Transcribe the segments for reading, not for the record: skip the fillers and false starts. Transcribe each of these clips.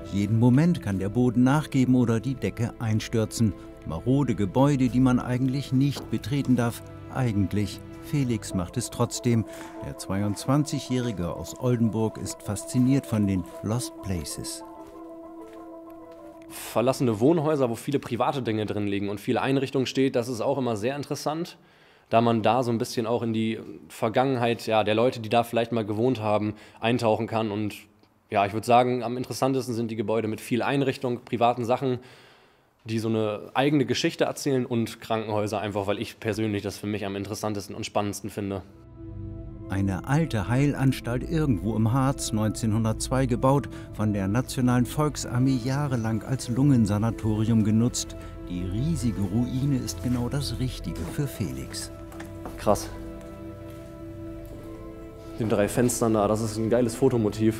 Jeden Moment kann der Boden nachgeben oder die Decke einstürzen. Marode Gebäude, die man eigentlich nicht betreten darf. Eigentlich. Felix macht es trotzdem. Der 22-Jährige aus Oldenburg ist fasziniert von den Lost Places. Verlassene Wohnhäuser, wo viele private Dinge drin liegen und viele Einrichtungen steht, das ist auch immer sehr interessant, da man da so ein bisschen auch in die Vergangenheit der Leute, die da vielleicht mal gewohnt haben, eintauchen kann. Und ja, ich würde sagen, am interessantesten sind die Gebäude mit viel Einrichtung, privaten Sachen, die so eine eigene Geschichte erzählen, und Krankenhäuser einfach, weil ich persönlich das für mich am interessantesten und spannendsten finde. Eine alte Heilanstalt irgendwo im Harz, 1902 gebaut, von der Nationalen Volksarmee jahrelang als Lungensanatorium genutzt. Die riesige Ruine ist genau das Richtige für Felix. Krass. Den 3 Fenstern da, das ist ein geiles Fotomotiv.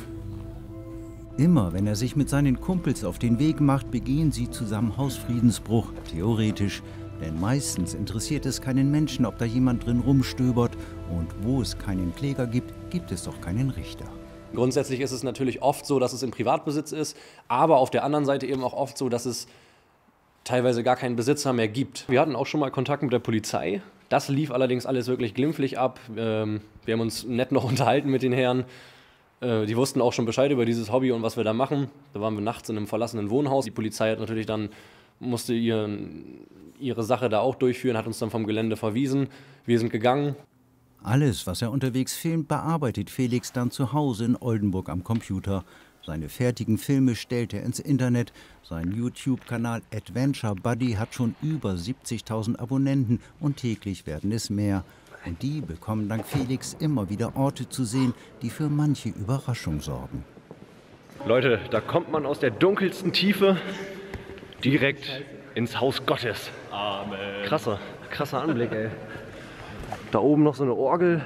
Immer wenn er sich mit seinen Kumpels auf den Weg macht, begehen sie zusammen Hausfriedensbruch, theoretisch. Denn meistens interessiert es keinen Menschen, ob da jemand drin rumstöbert. Und wo es keinen Kläger gibt, gibt es doch keinen Richter. Grundsätzlich ist es natürlich oft so, dass es im Privatbesitz ist, aber auf der anderen Seite eben auch oft so, dass es teilweise gar keinen Besitzer mehr gibt. Wir hatten auch schon mal Kontakt mit der Polizei. Das lief allerdings alles wirklich glimpflich ab. Wir haben uns nett noch unterhalten mit den Herren. Die wussten auch schon Bescheid über dieses Hobby und was wir da machen. Da waren wir nachts in einem verlassenen Wohnhaus. Die Polizei hat natürlich dann, musste ihre Sache da auch durchführen, hat uns dann vom Gelände verwiesen. Wir sind gegangen. Alles, was er unterwegs filmt, bearbeitet Felix dann zu Hause in Oldenburg am Computer. Seine fertigen Filme stellt er ins Internet. Sein YouTube-Kanal Adventure Buddy hat schon über 70.000 Abonnenten und täglich werden es mehr. Und die bekommen dank Felix immer wieder Orte zu sehen, die für manche Überraschung sorgen. Leute, da kommt man aus der dunkelsten Tiefe direkt ins Haus Gottes. Amen. Krasser Anblick, ey. Da oben noch so eine Orgel.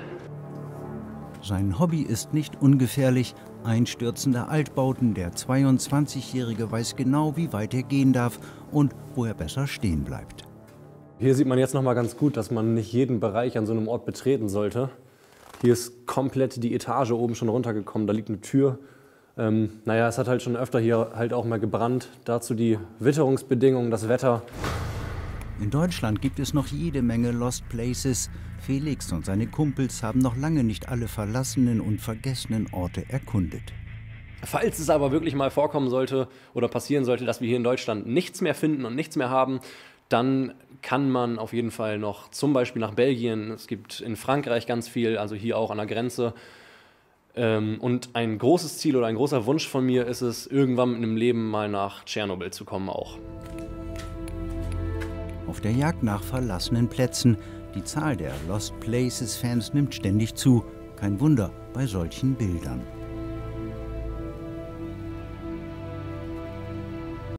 Sein Hobby ist nicht ungefährlich. Einstürzende Altbauten. Der 22-Jährige weiß genau, wie weit er gehen darf und wo er besser stehen bleibt. Hier sieht man jetzt noch mal ganz gut, dass man nicht jeden Bereich an so einem Ort betreten sollte. Hier ist komplett die Etage oben schon runtergekommen, da liegt eine Tür. Es hat halt schon öfter hier halt auch mal gebrannt. Dazu die Witterungsbedingungen, das Wetter. In Deutschland gibt es noch jede Menge Lost Places. Felix und seine Kumpels haben noch lange nicht alle verlassenen und vergessenen Orte erkundet. Falls es aber wirklich mal vorkommen sollte oder passieren sollte, dass wir hier in Deutschland nichts mehr finden und nichts mehr haben, dann kann man auf jeden Fall noch zum Beispiel nach Belgien. Es gibt in Frankreich ganz viel, also hier auch an der Grenze. Und ein großes Ziel oder ein großer Wunsch von mir ist es, irgendwann in einem Leben mal nach Tschernobyl zu kommen auch. Auf der Jagd nach verlassenen Plätzen. Die Zahl der Lost Places-Fans nimmt ständig zu. Kein Wunder bei solchen Bildern.